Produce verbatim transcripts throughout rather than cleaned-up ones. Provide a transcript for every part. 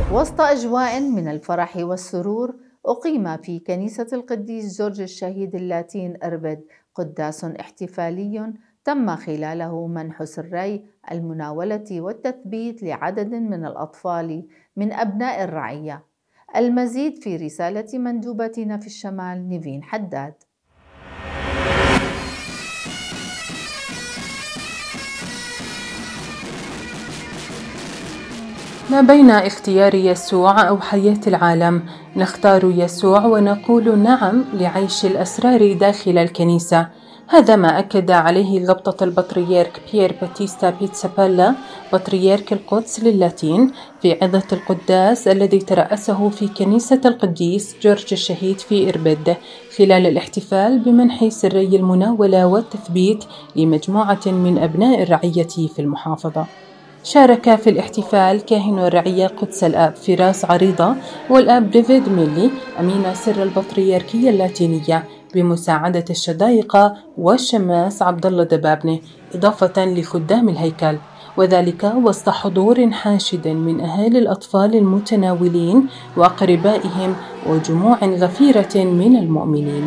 وسط أجواء من الفرح والسرور أقيم في كنيسة القديس جورج الشهيد اللاتين إربد قداس احتفالي تم خلاله منح سري المناولة والتثبيت لعدد من الأطفال من أبناء الرعية. المزيد في رسالة مندوبتنا في الشمال نيفين حداد. ما بين اختيار يسوع أو حياة العالم، نختار يسوع ونقول نعم لعيش الأسرار داخل الكنيسة. هذا ما أكد عليه اللبطة البطريرك بيير باتيستا بيتسابيلا بطريرك القدس للاتين في عظة القداس الذي ترأسه في كنيسة القديس جورج الشهيد في إربد خلال الاحتفال بمنح سري المناولة والتثبيت لمجموعة من أبناء الرعية في المحافظة. شارك في الاحتفال كاهن الرعية قدس الآب فراس عريضة والآب ديفيد ميلي أمين سر البطريركية اللاتينية بمساعدة الشدايقة والشماس عبد الله دبابنة إضافة لخدام الهيكل، وذلك وسط حضور حاشد من أهالي الأطفال المتناولين وأقربائهم وجموع غفيرة من المؤمنين.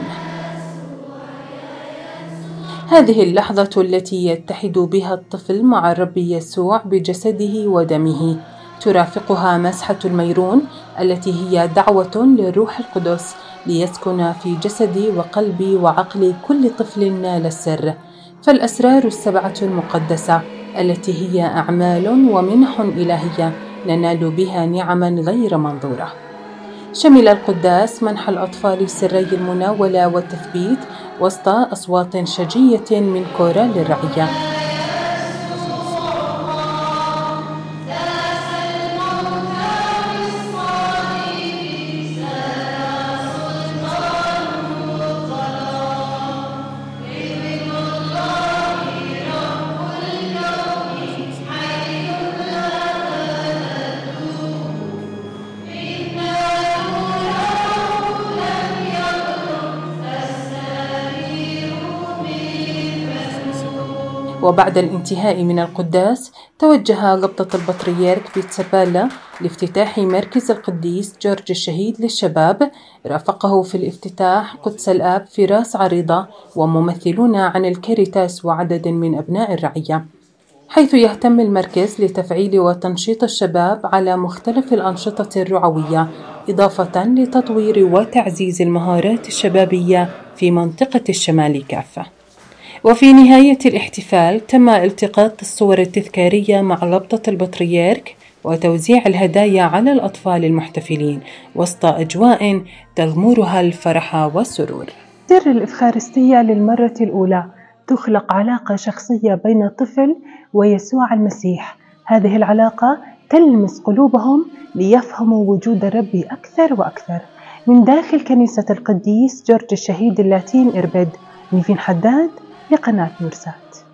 هذه اللحظة التي يتحد بها الطفل مع الرب يسوع بجسده ودمه، ترافقها مسحة الميرون التي هي دعوة للروح القدس ليسكن في جسد وقلب وعقل كل طفل نال السر. فالأسرار السبعة المقدسة التي هي أعمال ومنح إلهية ننال بها نعما غير منظورة. شمل القداس منح الأطفال سري المناولة والتثبيت وسط أصوات شجية من كورال الرعية. وبعد الانتهاء من القداس توجه لبطة البطريرك بيتسابيلا لافتتاح مركز القديس جورج الشهيد للشباب. رافقه في الافتتاح قدس الآب فراس عريضة وممثلون عن الكاريتاس وعدد من أبناء الرعية، حيث يهتم المركز لتفعيل وتنشيط الشباب على مختلف الأنشطة الرعوية، إضافة لتطوير وتعزيز المهارات الشبابية في منطقة الشمال كافة. وفي نهاية الاحتفال تم التقاط الصور التذكارية مع لبطة البطريرك وتوزيع الهدايا على الأطفال المحتفلين وسط أجواء تغمرها الفرح والسرور. سر الإفخارستية للمرة الأولى تخلق علاقة شخصية بين الطفل ويسوع المسيح. هذه العلاقة تلمس قلوبهم ليفهموا وجود الرب أكثر وأكثر. من داخل كنيسة القديس جورج الشهيد اللاتين إربد، نيفين حداد لقناة نورسات.